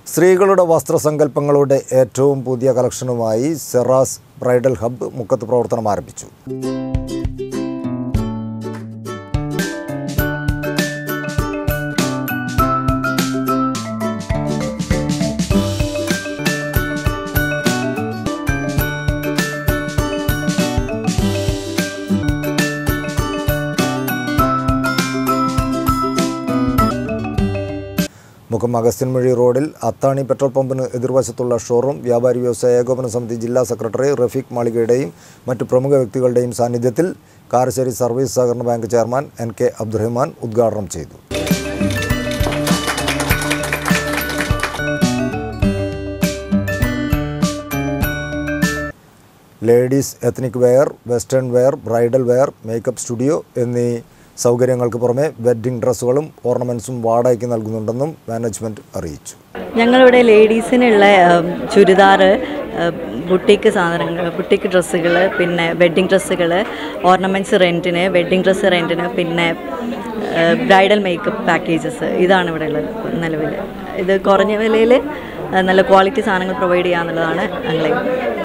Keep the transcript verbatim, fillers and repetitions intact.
സ്ത്രീകളുടെ വസ്ത്രസങ്കല്പങ്ങളുടെ ഏറ്റവും പുതിയ കളക്ഷനുമായി സെറാസ് ബ്രൈഡൽ ഹബ്ബ് മുക്കത്ത് പ്രവർത്തനം ആരംഭിച്ചു. മുക്കം അഗസ്ത്യൻമൊഴി റോഡിൽ അത്താണി പെട്രോൾ പമ്പിന് എതിർവശത്തുള്ള ഷോറൂം വ്യാപാരി വ്യവസായ ഏകോപന സമിതി ജില്ലാ സെക്രട്ടറി റഫീഖ് മാളികയുടെയും മറ്റു പ്രമുഖ വ്യക്തികളുടെയും സാന്നിധ്യത്തിൽ കാരശ്ശേരി സർവീസ് സഹകരണ bank chairman N K Abdurahman ഉദ്ഘാടനം ചെയ്തു. Ladies ethnic wear, western wear, bridal wear, makeup studio എന്നീ സൗകര്യങ്ങൾക്ക് പുറമെ വെഡ്ഡിംഗ് ഡ്രസ്സുകളും ഓർണമെൻറ്റ്സും വാടകയ്ക്ക് നൽകുന്നുണ്ടെന്നും മാനേജ്മെൻറ്റ് അറിയിച്ചു. ഞങ്ങളിവിടെ ലേഡീസിനുള്ള ചുരിദാർ, ബുട്ടീക്ക് സാധനങ്ങൾ, ബുട്ടീക്ക് ഡ്രസ്സുകൾ, പിന്നെ വെഡ്ഡിംഗ് ഡ്രസ്സുകൾ, ഓർണമെൻറ്റ്സ് റെൻറ്റിന്, വെഡ്ഡിംഗ് ഡ്രസ്സ് റെൻറ്റിന്, പിന്നെ ബ്രൈഡൽ മേക്കപ്പ് പാക്കേജസ്, ഇതാണ് ഇവിടെ ഉള്ളത് നിലവിൽ. ഇത് കുറഞ്ഞ വിലയിൽ നല്ല ക്വാളിറ്റി സാധനങ്ങൾ പ്രൊവൈഡ് ചെയ്യുക എന്നുള്ളതാണ് ഞങ്ങളെ